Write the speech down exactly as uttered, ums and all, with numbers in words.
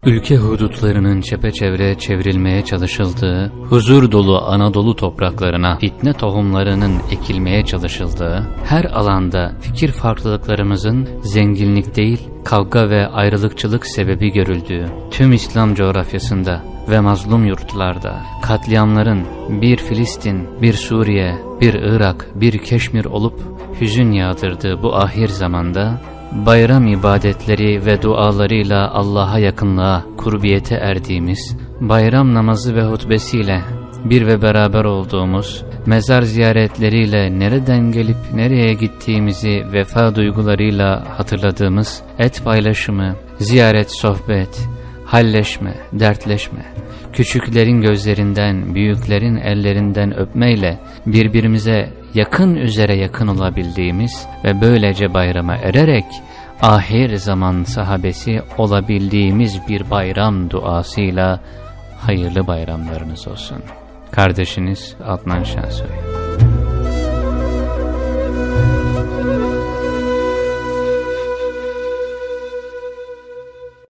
Ülke hudutlarının çepeçevre çevrilmeye çalışıldığı, huzur dolu Anadolu topraklarına fitne tohumlarının ekilmeye çalışıldığı, her alanda fikir farklılıklarımızın zenginlik değil, kavga ve ayrılıkçılık sebebi görüldüğü, tüm İslam coğrafyasında ve mazlum yurtlarda katliamların bir Filistin, bir Suriye, bir Irak, bir Keşmir olup hüzün yağdırdığı bu ahir zamanda, bayram ibadetleri ve dualarıyla Allah'a yakınlığa, kurbiyete erdiğimiz, bayram namazı ve hutbesiyle bir ve beraber olduğumuz, mezar ziyaretleriyle nereden gelip nereye gittiğimizi vefa duygularıyla hatırladığımız, et paylaşımı, ziyaret, sohbet, halleşme, dertleşme, küçüklerin gözlerinden, büyüklerin ellerinden öpmeyle birbirimize yakın üzere yakın olabildiğimiz ve böylece bayrama ererek ahir zaman sahabesi olabildiğimiz bir bayram duasıyla hayırlı bayramlarınız olsun. Kardeşiniz Adnan Şensoy.